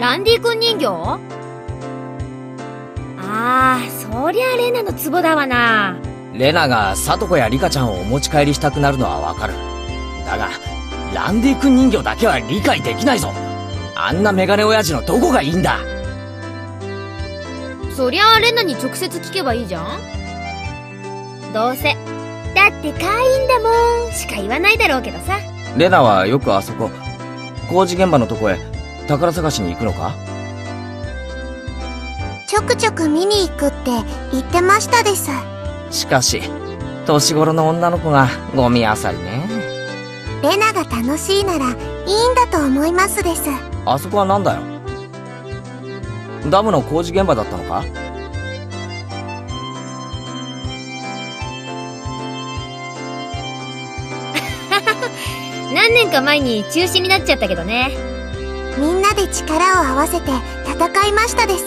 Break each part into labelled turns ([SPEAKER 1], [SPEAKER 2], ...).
[SPEAKER 1] ランディ君人形？ああ、そりゃレナのツボだわな。
[SPEAKER 2] レナがサトコやリカちゃんをお持ち帰りしたくなるのはわかる。だがランディ君人形だけは理解できないぞ。あんなメガネ親父のどこがいいんだ。
[SPEAKER 1] そりゃあレナに直接聞けばいいじゃん。どうせだって可愛いんだもんしか言わないだろうけどさ。
[SPEAKER 2] レナはよくあそこ工事現場のとこへ宝探しに行くのか？
[SPEAKER 3] ちょくちょく見に行くって言ってましたです。
[SPEAKER 2] しかし年頃の女の子がゴミ漁りね。
[SPEAKER 3] レナが楽しいならいいんだと思いますです。
[SPEAKER 2] あそこはなんだよ。ダムの工事現場だったのか？
[SPEAKER 1] 何年か前に中止になっちゃったけどね。
[SPEAKER 3] みんなで力を合わせて戦いましたです。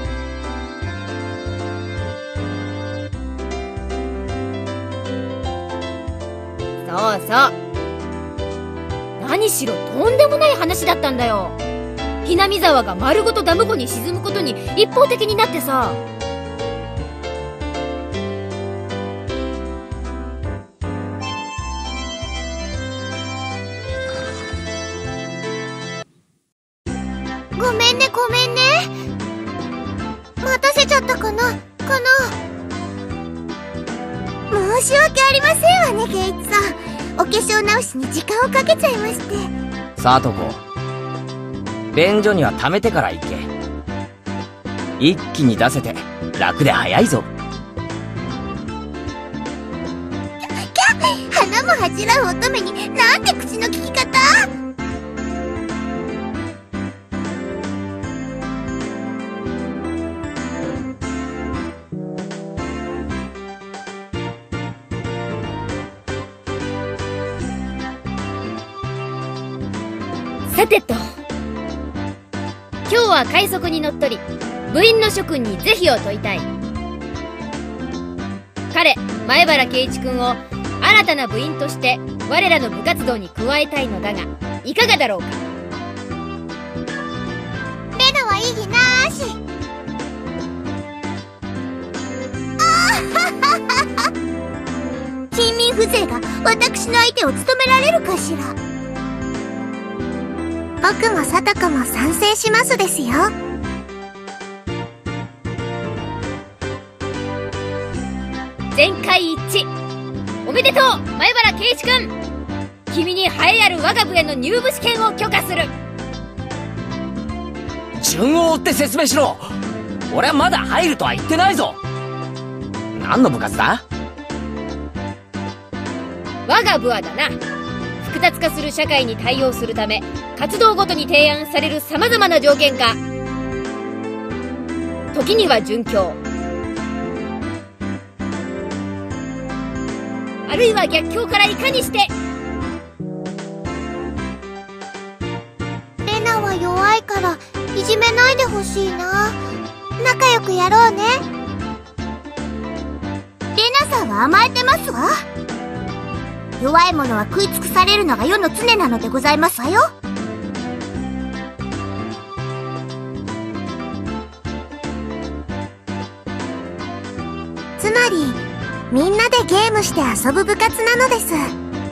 [SPEAKER 1] そうそう。何しろとんでもない話だったんだよ。ひなみ沢が丸ごとダム湖に沈むことに一方的になってさ。
[SPEAKER 3] ごめんねごめんね。待たせちゃったかな申し訳ありませんわねケイチさん。お化粧直しに時間をかけちゃいまして。
[SPEAKER 2] さとこ、便所には溜めてから行け。一気に出せて楽で早いぞ。
[SPEAKER 3] 花も恥じらう乙女になんて口の利き方。
[SPEAKER 1] さてと、今日は快速にのっとり部員の諸君に是非を問いたい。彼前原圭一君を新たな部員として我らの部活動に加えたいのだがいかがだろうか。
[SPEAKER 3] レナは異議なーし。近隣風情が私の相手を務められるかしら。僕もサトコも賛成しますですよ。
[SPEAKER 1] 全会一致おめでとう前原圭一君。君に栄えある我が部への入部試験を許可する。
[SPEAKER 2] 順を追って説明しろ。俺はまだ入るとは言ってないぞ。何の部活だ？
[SPEAKER 1] 我が部はだな、複雑化する社会に対応するため活動ごとに提案される様々な条件下、時には殉教、あるいは逆境からいかにして。
[SPEAKER 3] レナは弱いからいじめないでほしいな。仲良くやろうね。レナさんは甘えてますわ。弱い者は食い尽くされるのが世の常なのでございますわよ。つまりみんなでゲームして遊ぶ部活なのです。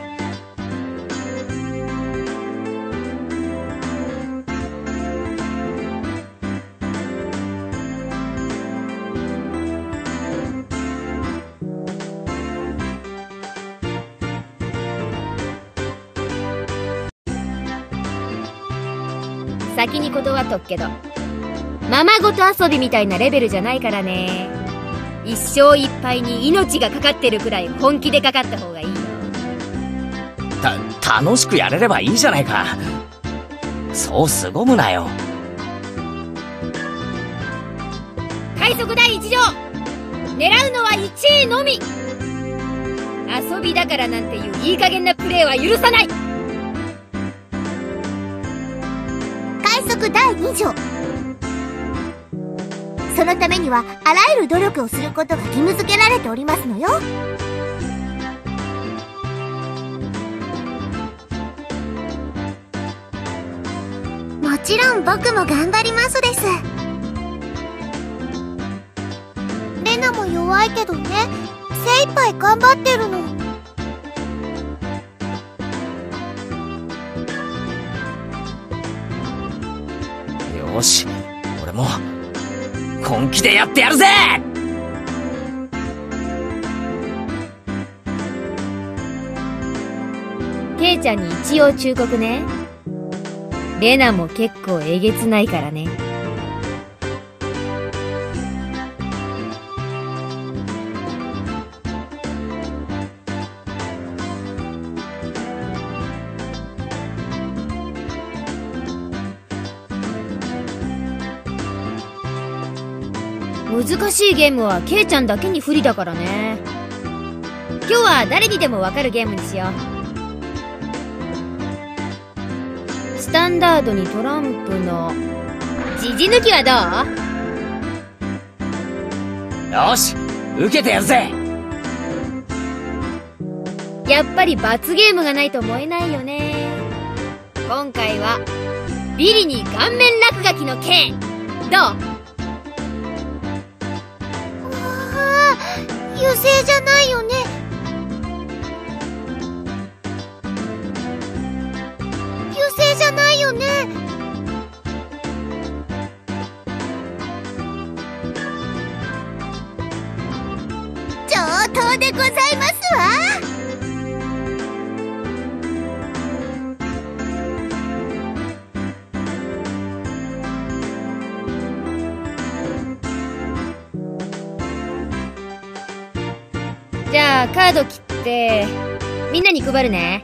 [SPEAKER 1] 先に断っとくけど、ままごと遊びみたいなレベルじゃないからね。一生いっぱいに命がかかってるくらい本気でかかった方がいいよ。
[SPEAKER 2] 楽しくやれればいいじゃないか。そう凄むなよ。
[SPEAKER 1] 快速第一条、狙うのは1位のみ。遊びだからなんていういい加減なプレーは許さない。
[SPEAKER 3] 快速第2条、そのためにはあらゆる努力をすることが義務付けられておりますのよ。もちろん僕も頑張りますです。レナも弱いけどね、精一杯頑張ってるの。
[SPEAKER 2] よし、俺も本気でやってやるぜ。
[SPEAKER 1] ケイちゃんに一応忠告ね。レナも結構えげつないからね。難しいゲームはケイちゃんだけに不利だからね。今日は誰にでもわかるゲームにしよう。スタンダードにトランプのジジ抜きはどう？
[SPEAKER 2] よし、受けてやるぜ。
[SPEAKER 1] やっぱり罰ゲームがないと燃えないよね。今回はビリに顔面落書きの剣。どう？
[SPEAKER 3] 油性じゃないよね。油性じゃないよね。上等でございますわ。
[SPEAKER 1] じゃあカード切ってみんなに配るね。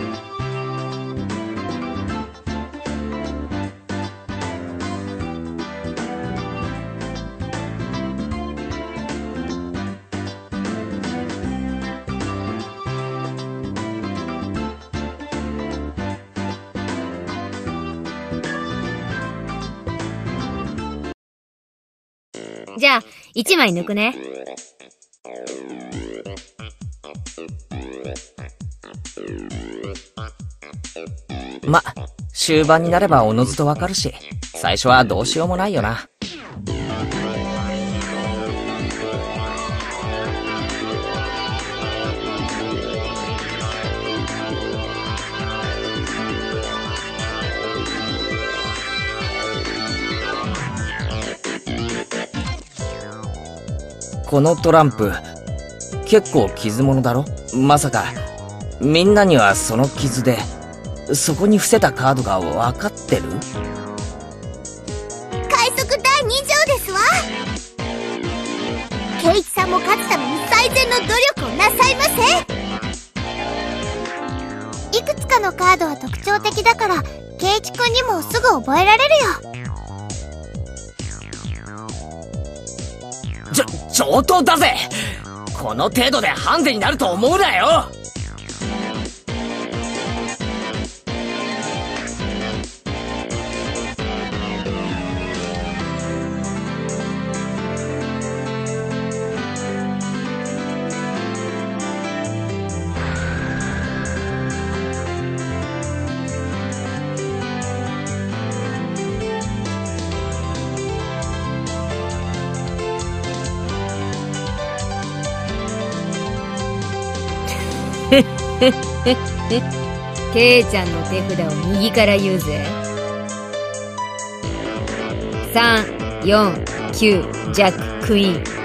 [SPEAKER 1] じゃあ1枚抜くね。
[SPEAKER 2] ま、終盤になればおのずとわかるし、最初はどうしようもないよな。このトランプ、結構傷物だろ？まさか、みんなにはその傷で、そこに伏せたカードが分かってる？
[SPEAKER 3] 快速第2条ですわ。ケイイチさんも勝つために最善の努力をなさいませ。いくつかのカードは特徴的だから、ケイイチくんにもすぐ覚えられるよ。
[SPEAKER 2] 上等だぜ。この程度でハンデになると思うなよ。
[SPEAKER 1] ケイちゃんの手札を右から言うぜ。3、4、9、ジャック、クイーン。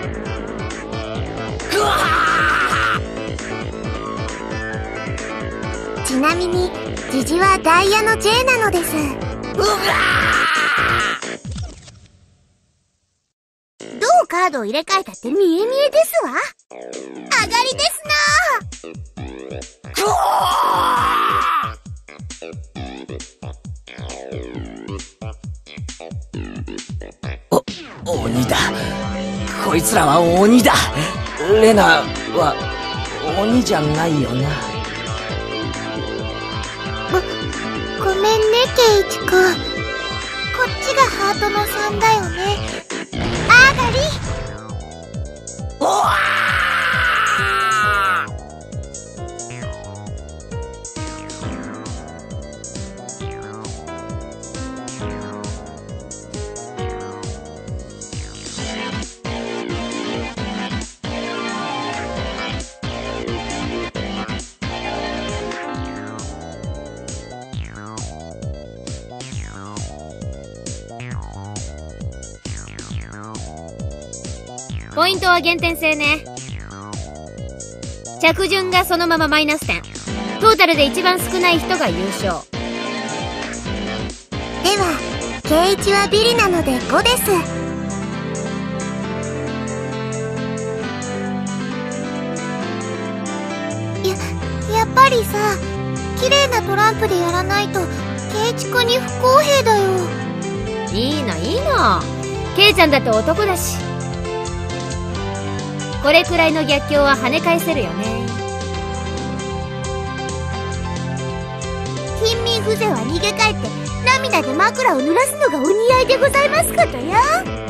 [SPEAKER 3] ちなみに、ジジはダイヤの J なのです。どうカードを入れ替えたって見え見えですわ。上がりですな
[SPEAKER 2] 鬼だ。こいつらは鬼だ。レナは鬼じゃないよな。
[SPEAKER 3] ごめんね、ケイイチくん。こっちがハートの3だよね。あがり。
[SPEAKER 2] おわー！
[SPEAKER 1] ポイントは減点制ね。着順がそのままマイナス点。トータルで一番少ない人が優勝。
[SPEAKER 3] では圭一はビリなので5です。やっぱりさ、綺麗なトランプでやらないと圭一くんに不公平だよ。
[SPEAKER 1] いいのいいの、ケイちゃんだって男だし。これくらいの逆境は跳ね返せるよね。
[SPEAKER 3] 貧民風情は逃げ帰って涙で枕を濡らすのがお似合いでございますことよ。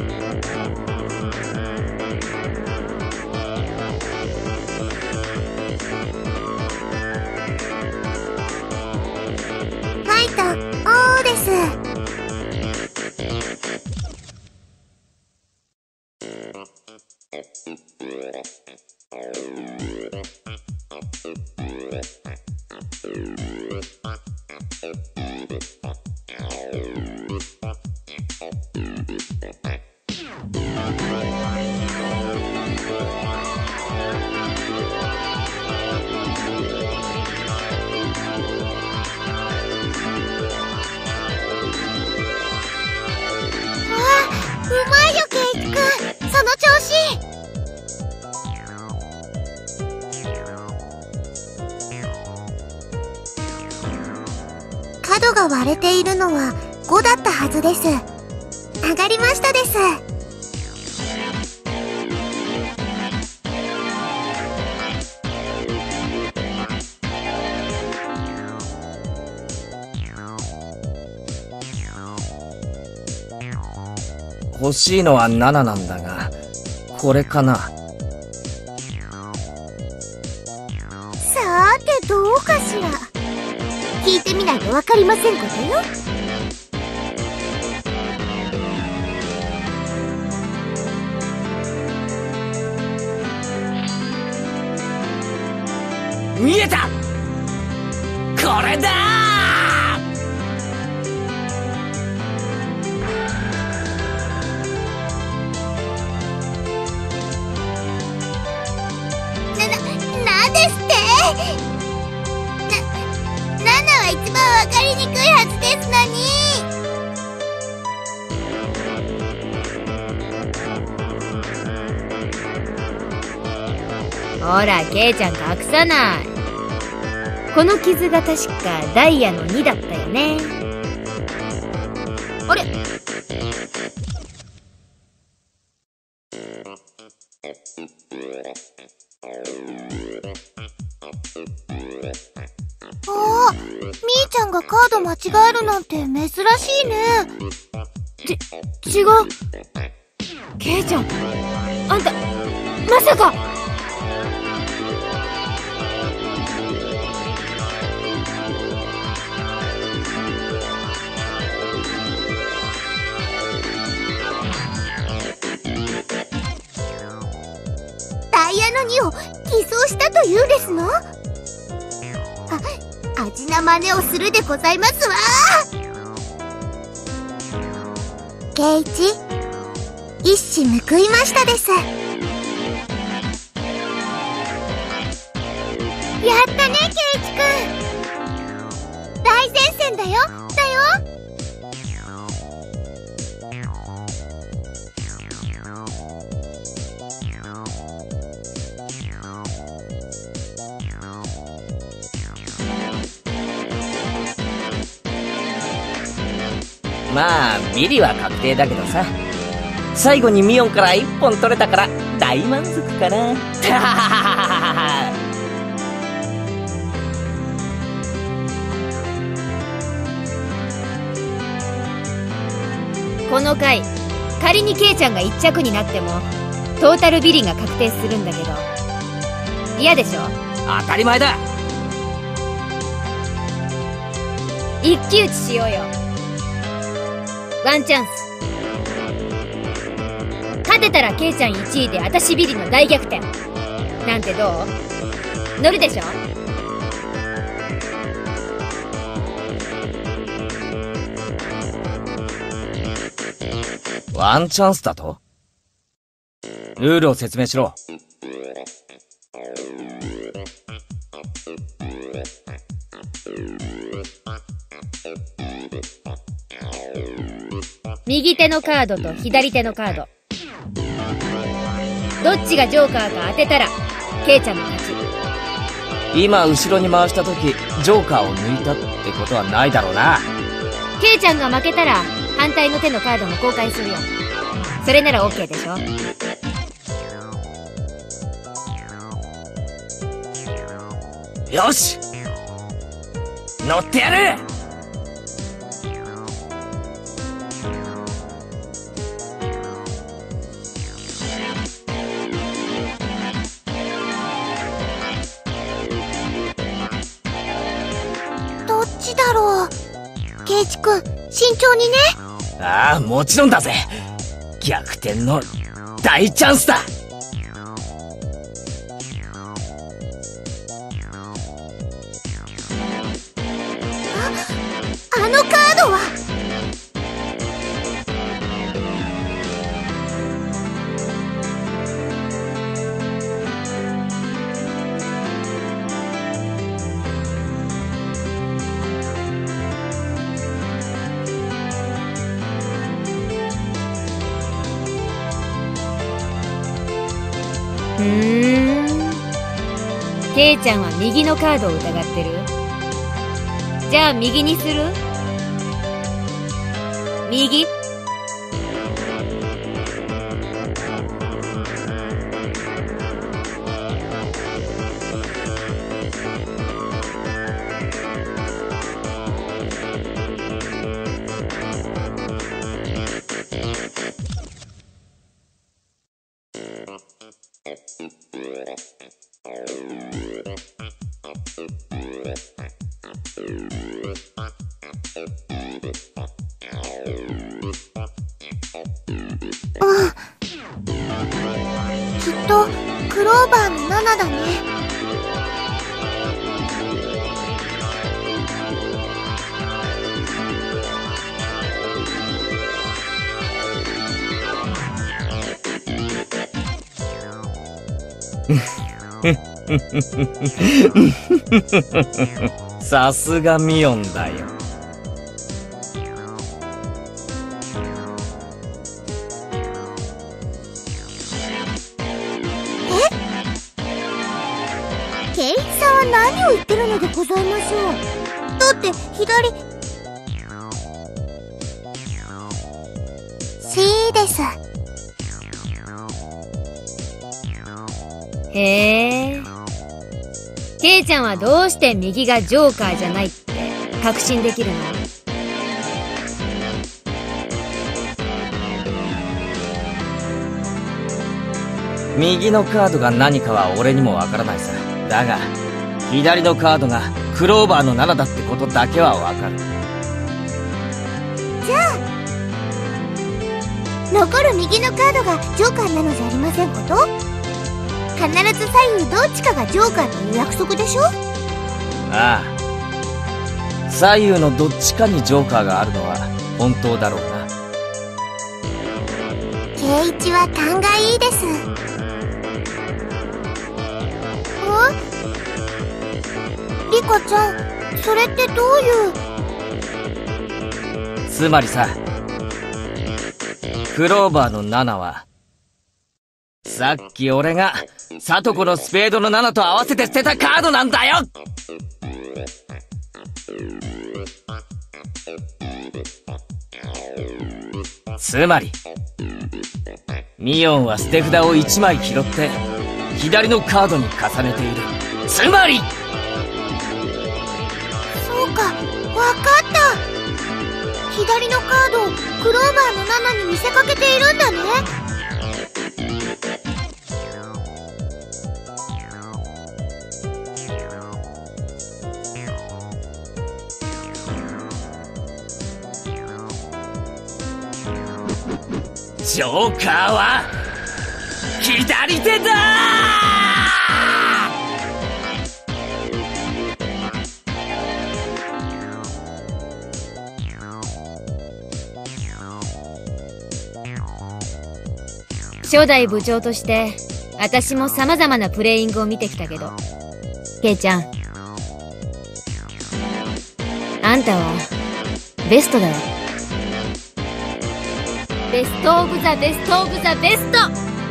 [SPEAKER 3] ファイトオーです。うまいよ圭一くん、その調子。角が割れているのは5だったはずです。上がりましたです。
[SPEAKER 2] 欲しいのは7なんだが、これかな。
[SPEAKER 3] さーてどうかしら。聞いてみないとわかりませんことよ。
[SPEAKER 2] 見えた！これだー！
[SPEAKER 3] なんですって？7は一番わかりにくいはずですのに。
[SPEAKER 1] ほら、ケイちゃん隠さない。この傷が確かダイヤの2だったよね。あれ？
[SPEAKER 3] あー、みーちゃんがカード間違えるなんて珍しいね。
[SPEAKER 1] 違う。ケイちゃん、あんた、まさか。
[SPEAKER 3] ダイヤの2を偽装したというんですの？味な真似をするでございますわ。圭一、一矢報いましたです。やったね圭一くん、大前線だよ。
[SPEAKER 2] まあビリは確定だけどさ、最後にミオンから1本取れたから大満足かな。
[SPEAKER 1] この回、仮にケイちゃんが1着になってもトータルビリが確定するんだけど、嫌でしょ？
[SPEAKER 2] 当たり前だ。
[SPEAKER 1] 一騎打ちしようよ。ワンチャンス。勝てたらケイちゃん1位で私ビリの大逆転なんてどう？乗るでしょ？
[SPEAKER 2] ワンチャンスだと？ ルールを説明しろ。
[SPEAKER 1] 右手のカードと左手のカード。どっちがジョーカーか当てたら、ケイちゃんの勝ち。
[SPEAKER 2] 今後ろに回した時、ジョーカーを抜いたってことはないだろうな。
[SPEAKER 1] ケイちゃんが負けたら、反対の手のカードも公開するよ。それなら OK でしょ。
[SPEAKER 2] よし、乗ってやる。
[SPEAKER 3] どっちだろう。ケイチくん、慎重にね。
[SPEAKER 2] ああ、もちろんだぜ。逆転の大チャンスだ。
[SPEAKER 3] あのカードは。
[SPEAKER 1] ケイちゃんは右のカードを疑ってる？じゃあ右にする？右？
[SPEAKER 3] きっとクローバーの7だね。
[SPEAKER 2] さすがミオンだよ。
[SPEAKER 3] ケイチさんは何を言ってるのでございましょう。だって左。C です。
[SPEAKER 1] へえ。ケイちゃんはどうして右がジョーカーじゃないって確信できるの？
[SPEAKER 2] 右のカードが何かは俺にもわからないさ。だが左のカードがクローバーの7だってことだけはわかる。
[SPEAKER 3] じゃあ残る右のカードがジョーカーなのじゃありませんこと？必ず左右どっちかがジョーカーという約束でしょ？
[SPEAKER 2] ああ、左右のどっちかにジョーカーがあるのは本当だろうな。
[SPEAKER 3] ケイチは勘がいいです。リカちゃん、それってどういう。
[SPEAKER 2] つまりさ、クローバーの7はさっき俺がサトコのスペードの7と合わせて捨てたカードなんだよ。つまりミオンは捨て札を1枚拾って左のカードに重ねている。つまり
[SPEAKER 3] そうか、わかった。左のカードをクローバーの7に見せかけているんだね。
[SPEAKER 2] ジョーカーは左手だー。
[SPEAKER 1] 初代部長として、私も様々なプレイングを見てきたけど、ケイちゃん。あんたは、ベストだよ。ベストオブザベストオブザベスト。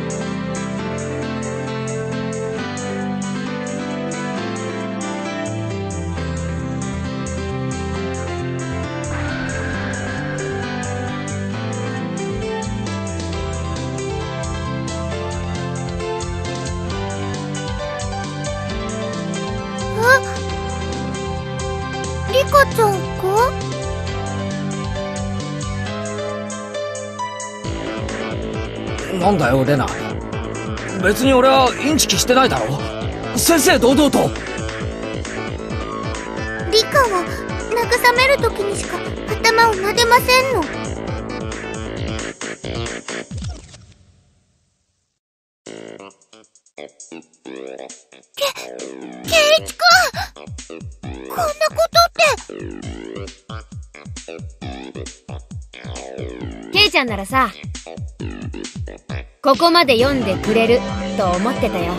[SPEAKER 3] リカちゃんか？
[SPEAKER 2] なんだよレナ、別に俺はインチキしてないだろ。正々堂々と。
[SPEAKER 3] リカは慰めるときにしか頭を撫でませんの。ケイチ君、こんなことって。
[SPEAKER 1] ケイちゃんならさ、ここまで読んでくれると思ってたよ。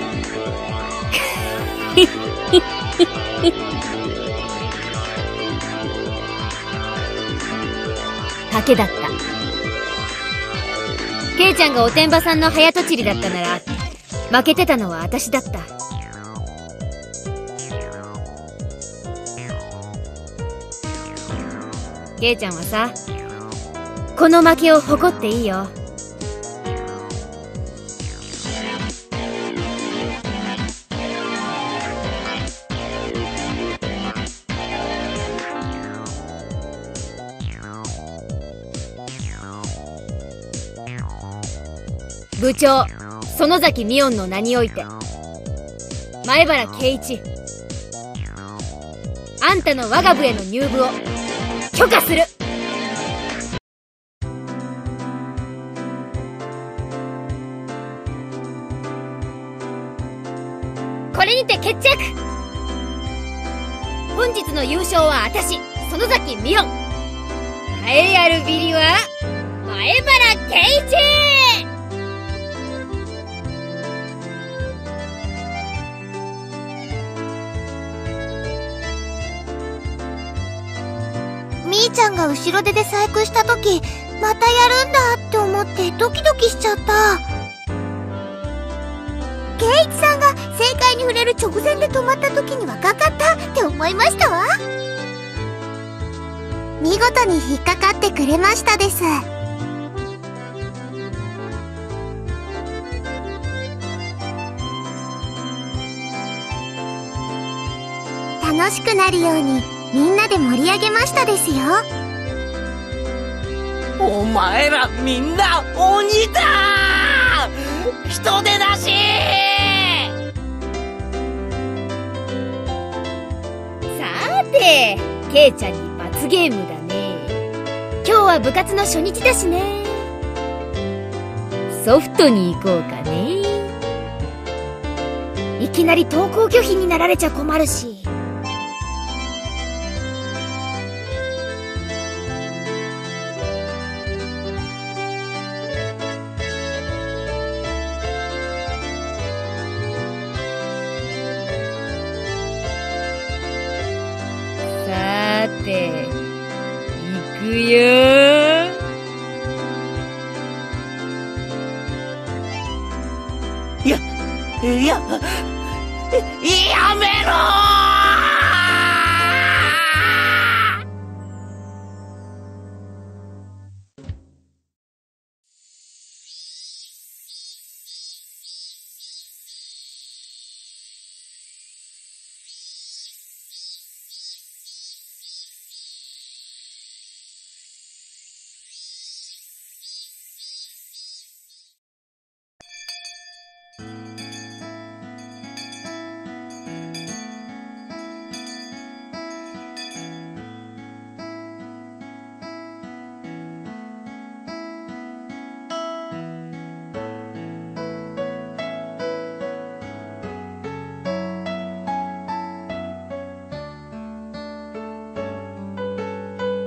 [SPEAKER 1] 賭けだった。ケイちゃんがおてんばさんの早とちりだったなら、負けてたのは私だった。ケイちゃんはさ、この負けを誇っていいよ。部長、園崎美音の名において、前原圭一、あんたの我が部への入部を許可する。これにて決着。本日の優勝は私、園崎美音。栄えあるビリは前原圭一。
[SPEAKER 3] みーちゃんが後ろ手で細工した時、またやるんだって思ってドキドキしちゃった。ケイチさんが正解に触れる直前で止まった時にはかかったって思いましたわ。見事に引っかかってくれましたです。楽しくなるようにみんなで盛り上げましたですよ。
[SPEAKER 2] お前らみんな鬼だー！人手なし
[SPEAKER 1] ー！さーて、ケイちゃんに罰ゲームだね。今日は部活の初日だしね。ソフトに行こうかね。いきなり登校拒否になられちゃ困るし。さーて、行くよー。
[SPEAKER 2] いや、やめろー！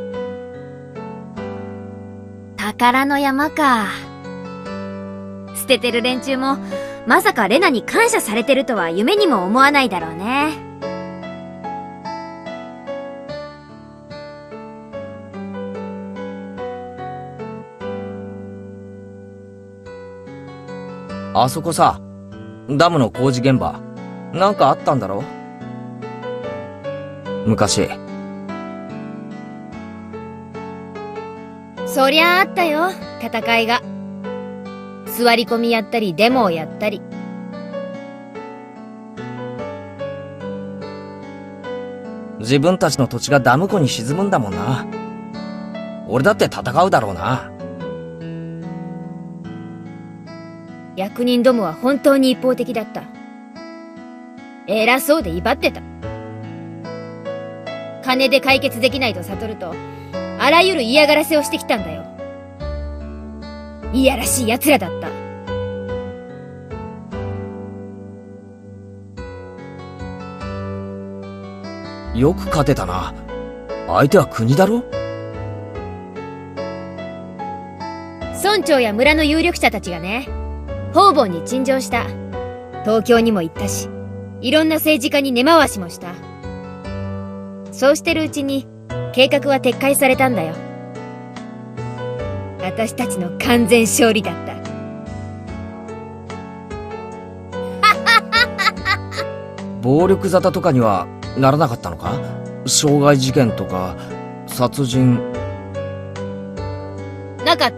[SPEAKER 1] 宝の山か。捨ててる連中も、まさかレナに感謝されてるとは夢にも思わないだろうね。
[SPEAKER 2] あそこさ、ダムの工事現場、なんかあったんだろ？昔。
[SPEAKER 1] そりゃあったよ、戦いが。座り込みやったり、デモをやったり。
[SPEAKER 2] 自分たちの土地がダム湖に沈むんだもんな。俺だって戦うだろうな。
[SPEAKER 1] 役人どもは本当に一方的だった。偉そうで威張ってた。金で解決できないと悟ると、あらゆる嫌がらせをしてきたんだよ。いやらしい奴らだった。
[SPEAKER 2] よく勝てたな。相手は国だろ？
[SPEAKER 1] 村長や村の有力者たちがね、方々に陳情した。東京にも行ったし、いろんな政治家に根回しもした。そうしてるうちに、計画は撤回されたんだよ。私たちの完全勝利だった。
[SPEAKER 2] 暴力沙汰とかにはならなかったのか？傷害事件とか、殺人。
[SPEAKER 1] なかった。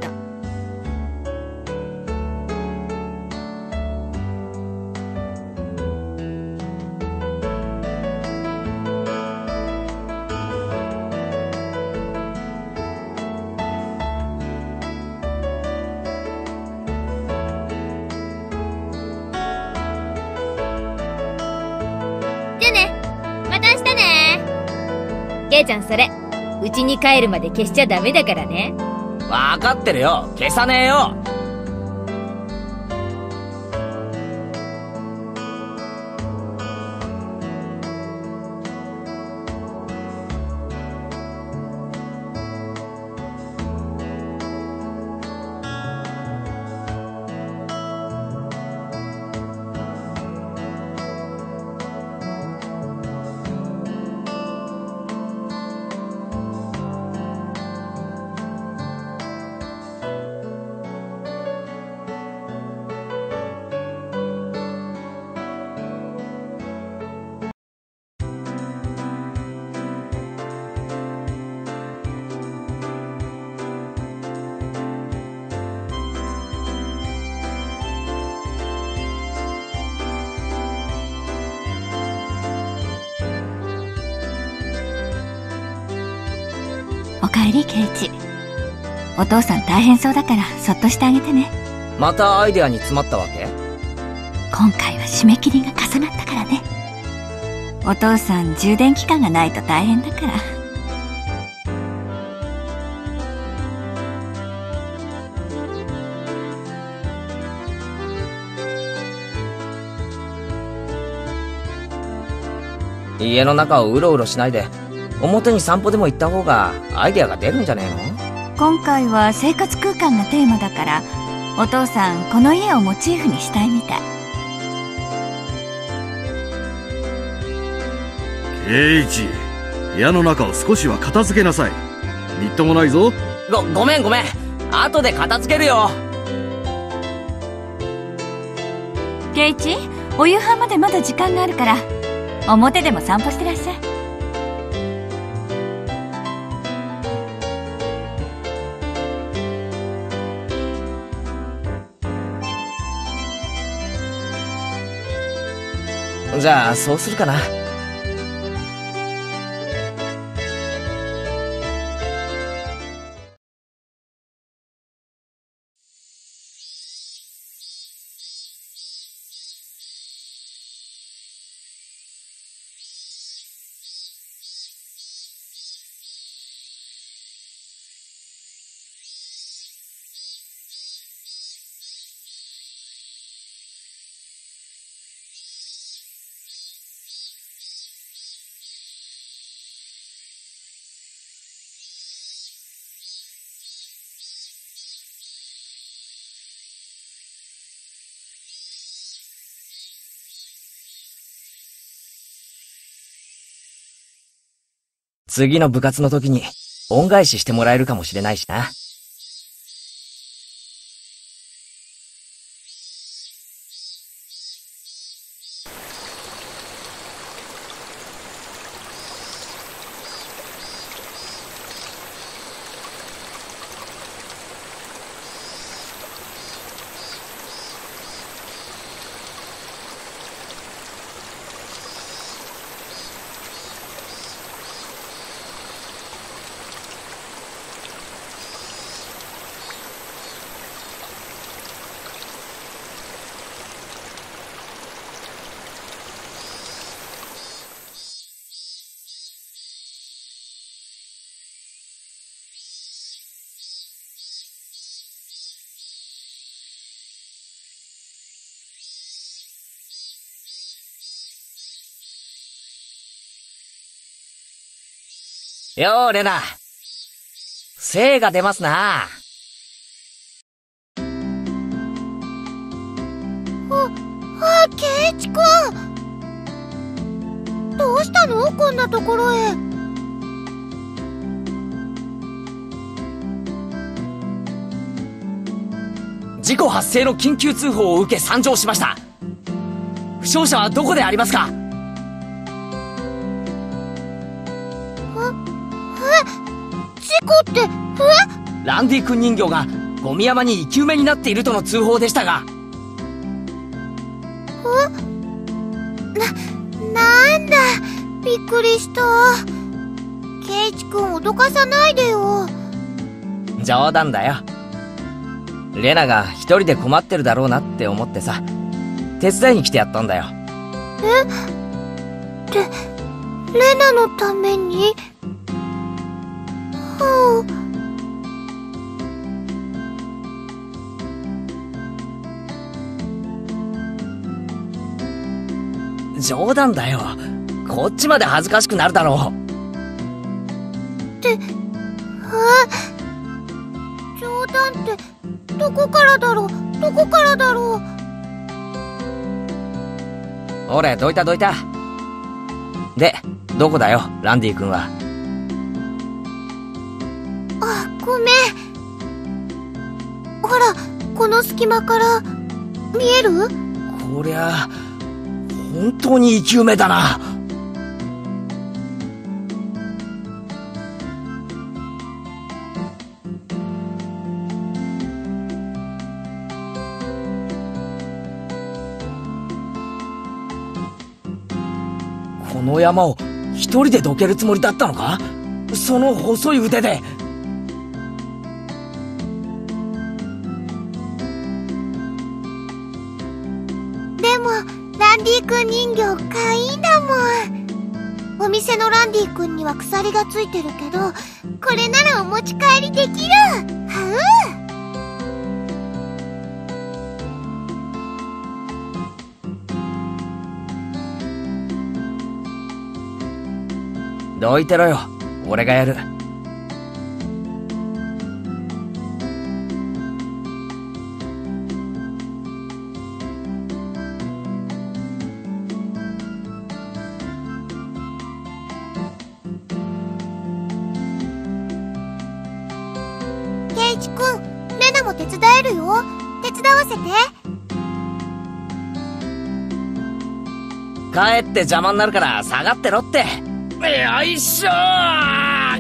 [SPEAKER 1] ケイちゃんそれ、うちに帰るまで消しちゃダメだからね。
[SPEAKER 2] わかってるよ。消さねえよ。
[SPEAKER 4] おかえり、ケイチ。お父さん大変そうだからそっとしてあげてね。
[SPEAKER 2] またアイデアに詰まったわけ？
[SPEAKER 4] 今回は締め切りが重なったからね。お父さん充電期間がないと大変だから。
[SPEAKER 2] 家の中をうろうろしないで、表に散歩でも行った方がアイデアが出るんじゃねえの？
[SPEAKER 4] 今回は生活空間がテーマだから、お父さんこの家をモチーフにしたいみたい。
[SPEAKER 5] ケイチ、部屋の中を少しは片付けなさい。みっともないぞ。
[SPEAKER 2] ごめん。後で片付けるよ。
[SPEAKER 4] ケイチ、お夕飯までまだ時間があるから、表でも散歩してらっしゃい。
[SPEAKER 2] じゃあそうするかな。 次の部活の時に恩返ししてもらえるかもしれないしな。よー、レナ。精が出ますな。
[SPEAKER 3] ケイチくん。どうしたの？こんなところへ。
[SPEAKER 2] 事故発生の緊急通報を受け参上しました。負傷者はどこでありますか？
[SPEAKER 3] 事故って、
[SPEAKER 2] ランディ君人形がゴミ山に生き埋めになっているとの通報でしたが。
[SPEAKER 3] なんだ、びっくりした。ケイチくん脅かさないでよ。
[SPEAKER 2] 冗談だよ。レナが一人で困ってるだろうなって思ってさ、手伝いに来てやったんだよ。
[SPEAKER 3] レナのために？
[SPEAKER 2] 冗談だよ。こっちまで恥ずかしくなるだろう。
[SPEAKER 3] 冗談ってどこからだろう？どこからだろう？
[SPEAKER 2] 俺、どいた。で、どこだよ、ランディ君は。
[SPEAKER 3] ごめん。ほら、この隙間から見える？
[SPEAKER 2] こりゃ本当に生き埋めだな。この山を一人でどけるつもりだったのか？その細い腕で。
[SPEAKER 3] でもランディ君人形かいいんだもん。お店のランディ君には鎖がついてるけど、これならお持ち帰りできる。
[SPEAKER 2] どいてろよ、俺がやる。
[SPEAKER 3] ケイチくん、レナも手伝えるよ。手伝わせて。
[SPEAKER 2] 帰って邪魔になるから下がってろって。よいしょー。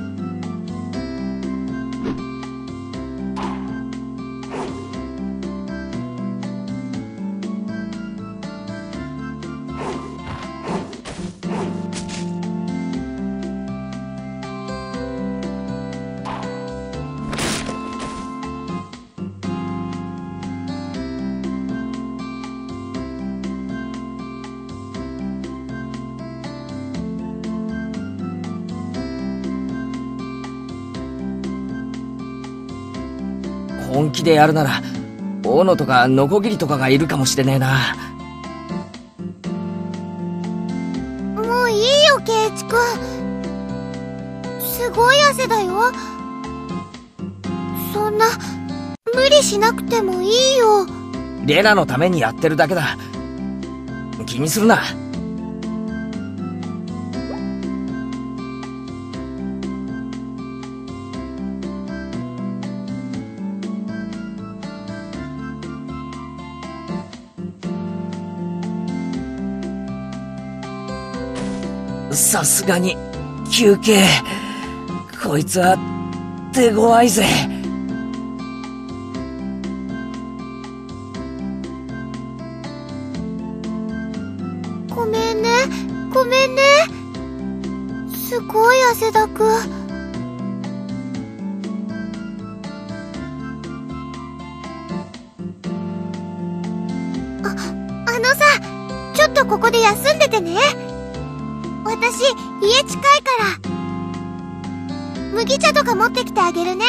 [SPEAKER 2] 本気でやるなら大野とかノコギリとかがいるかもしれねえな。
[SPEAKER 3] もういいよ、ケイチくん。すごい汗だよ。そんな無理しなくてもいいよ。
[SPEAKER 2] レナのためにやってるだけだ。気にするな。 さすがに、休憩。こいつは、手強いぜ。
[SPEAKER 3] ごめんね、ごめんね。すごい汗だく。あのさ、ちょっとここで休んでてね。私、家近いから。麦茶とか持ってきてあげるね。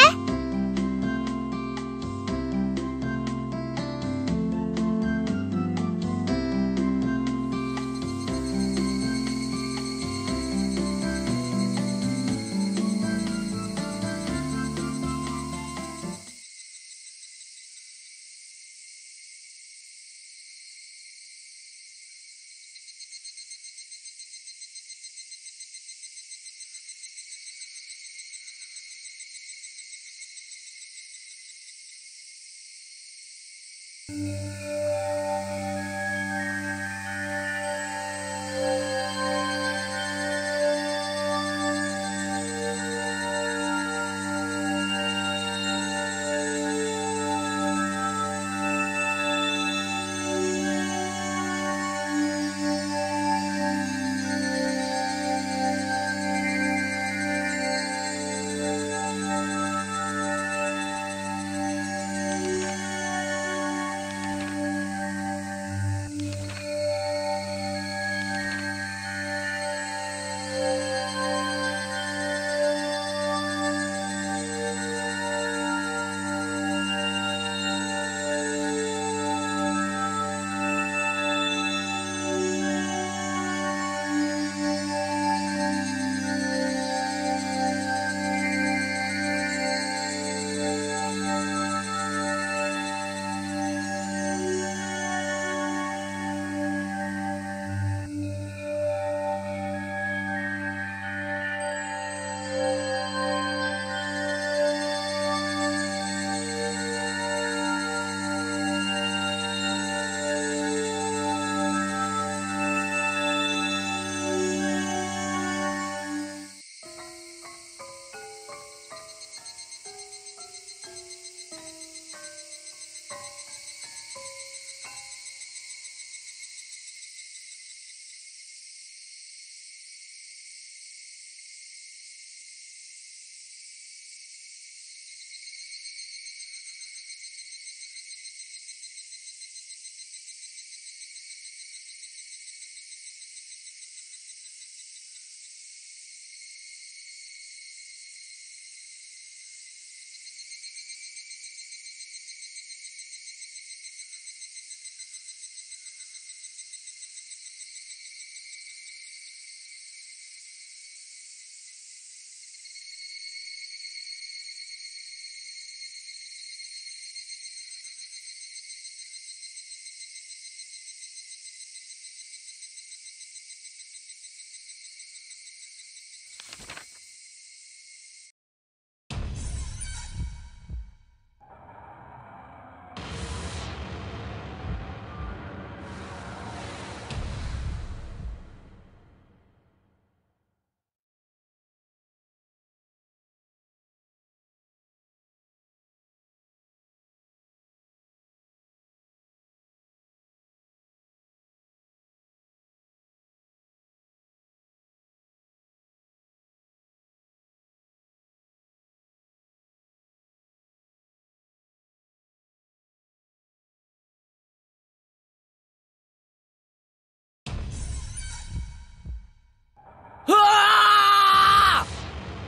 [SPEAKER 2] うわー！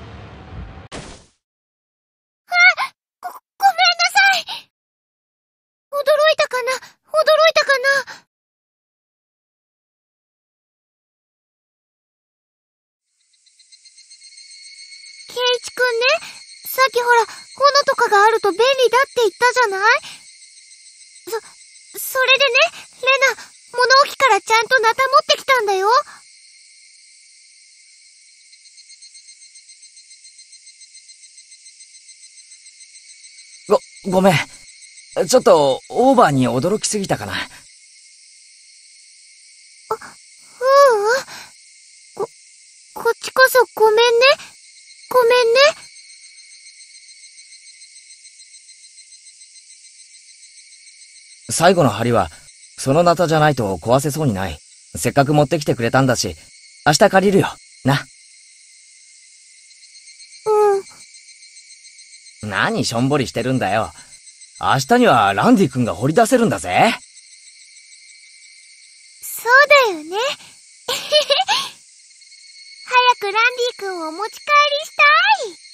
[SPEAKER 3] ごめんなさい。驚いたかな？驚いたかな？ケイイチくんね、さっきほら、斧とかがあると便利だって言ったじゃない？それでね、レナ、物置からちゃんとナタ持ってきたんだよ。
[SPEAKER 2] ごめん。ちょっと、オーバーに驚きすぎたかな。
[SPEAKER 3] ううん。 そごめんね。ごめんね。
[SPEAKER 2] 最後の針は、そのナタじゃないと壊せそうにない。せっかく持ってきてくれたんだし、明日借りるよ。な。何しょんぼりしてるんだよ。明日にはランディ君が掘り出せるんだぜ。
[SPEAKER 3] そうだよね。早くランディ君をお持ち帰りしたい。